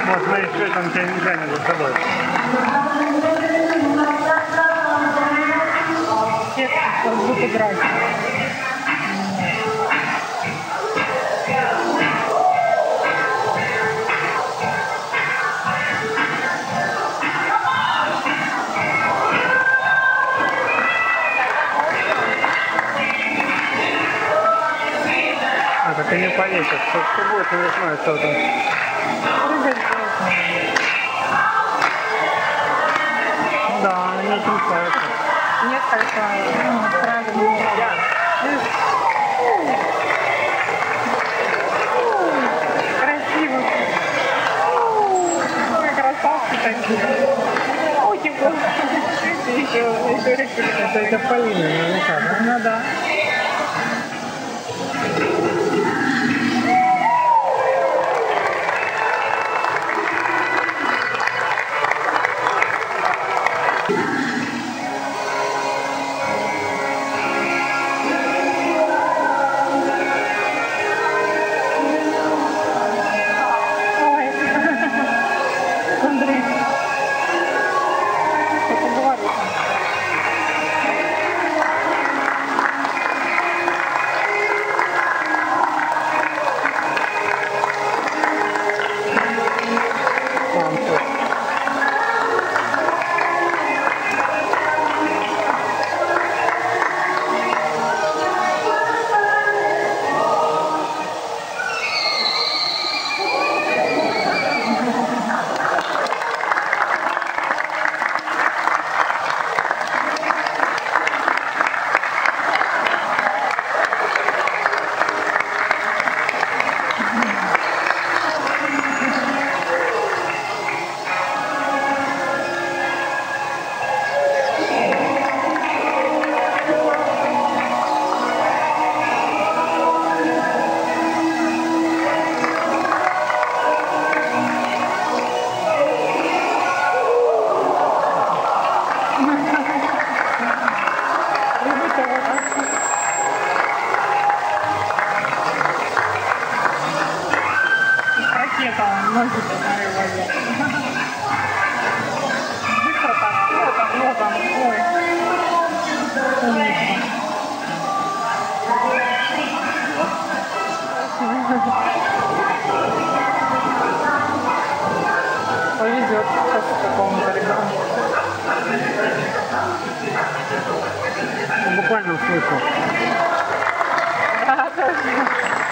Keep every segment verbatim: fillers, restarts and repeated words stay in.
Вот, смотри, что там тебя не тянет за собой. Как будто играть. А, так и не полетит. Что будет, не знаю, что там. Да, они не отличаются. Несколько правильных. Красиво. Какой красавцы такие. Очень классно. Это, это Полина, наверняка, да? Ну да. Носит на рыбозе. Быстро так, вот он, вот он, ой. Умница. Повезет сейчас какому-то ребенку. В буквальном смысле. Да, точно.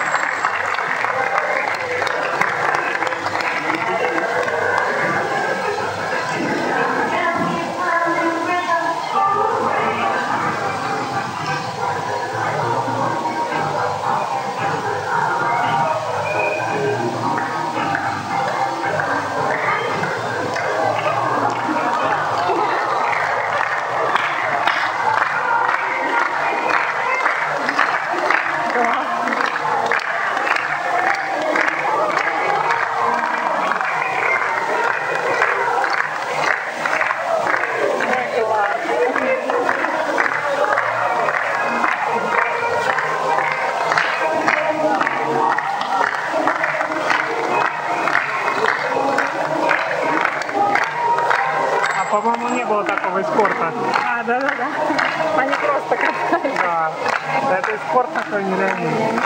По-моему, не было такого из спорта. А, да-да-да. Они просто катались. Да. Да, это и спорт такой нереальный.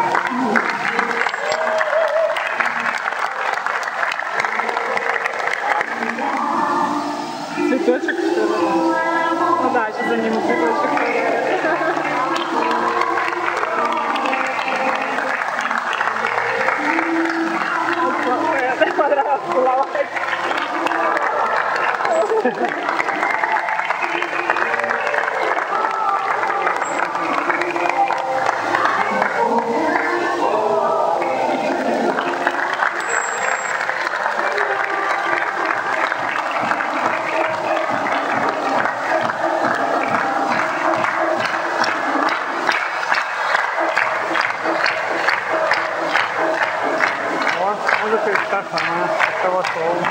Цветочек, что ли? Ну да, сейчас за ним цветочек. Мне понравилось целовать. Вот, музыка и та самая, того слова.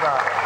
だ